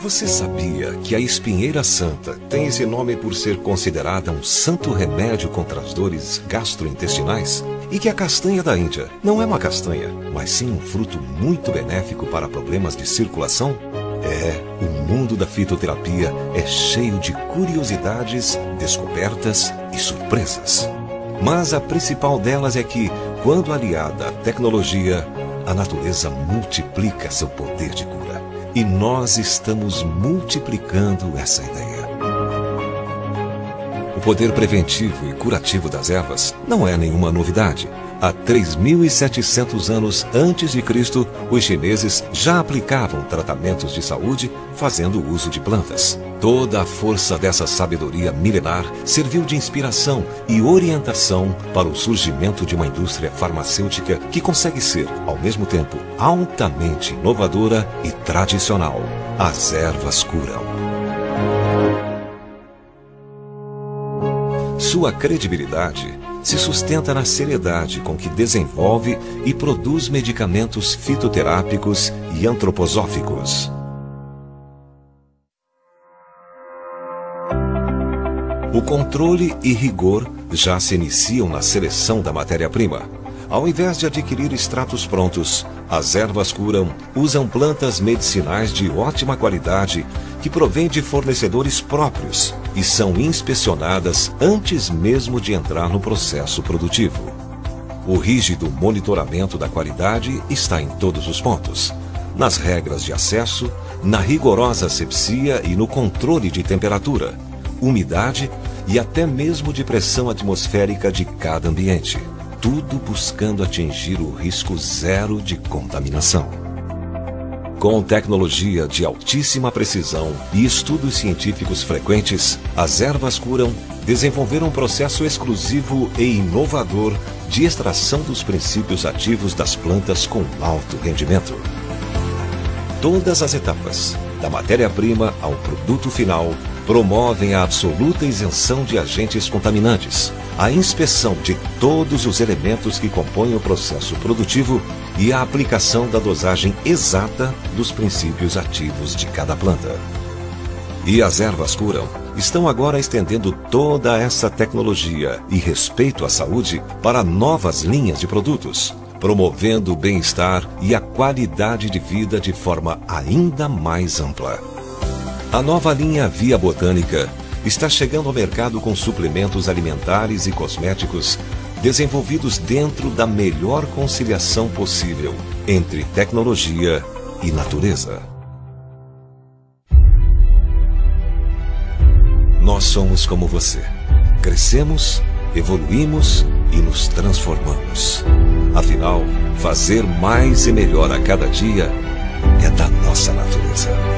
Você sabia que a espinheira santa tem esse nome por ser considerada um santo remédio contra as dores gastrointestinais? E que a castanha da Índia não é uma castanha, mas sim um fruto muito benéfico para problemas de circulação? O mundo da fitoterapia é cheio de curiosidades, descobertas e surpresas. Mas a principal delas é que, quando aliada à tecnologia, a natureza multiplica seu poder de cura. E nós estamos multiplicando essa ideia. O poder preventivo e curativo das ervas não é nenhuma novidade. Há 3.700 anos antes de Cristo, os chineses já aplicavam tratamentos de saúde fazendo uso de plantas. Toda a força dessa sabedoria milenar serviu de inspiração e orientação para o surgimento de uma indústria farmacêutica que consegue ser, ao mesmo tempo, altamente inovadora e tradicional. As ervas curam. Sua credibilidade se sustenta na seriedade com que desenvolve e produz medicamentos fitoterápicos e antroposóficos. O controle e rigor já se iniciam na seleção da matéria-prima. Ao invés de adquirir extratos prontos, as ervas curam usam plantas medicinais de ótima qualidade que provêm de fornecedores próprios e são inspecionadas antes mesmo de entrar no processo produtivo. O rígido monitoramento da qualidade está em todos os pontos, nas regras de acesso, na rigorosa asepsia e no controle de temperatura, umidade e até mesmo de pressão atmosférica de cada ambiente. Tudo buscando atingir o risco zero de contaminação. Com tecnologia de altíssima precisão e estudos científicos frequentes, as ervas curam desenvolveram um processo exclusivo e inovador de extração dos princípios ativos das plantas com alto rendimento. Todas as etapas, da matéria-prima ao produto final, promovem a absoluta isenção de agentes contaminantes, a inspeção de todos os elementos que compõem o processo produtivo e a aplicação da dosagem exata dos princípios ativos de cada planta. E as ervas curam estão agora estendendo toda essa tecnologia e respeito à saúde para novas linhas de produtos, promovendo o bem-estar e a qualidade de vida de forma ainda mais ampla. A nova linha Via Botânica está chegando ao mercado com suplementos alimentares e cosméticos desenvolvidos dentro da melhor conciliação possível entre tecnologia e natureza. Nós somos como você. Crescemos, evoluímos e nos transformamos. Afinal, fazer mais e melhor a cada dia é da nossa natureza.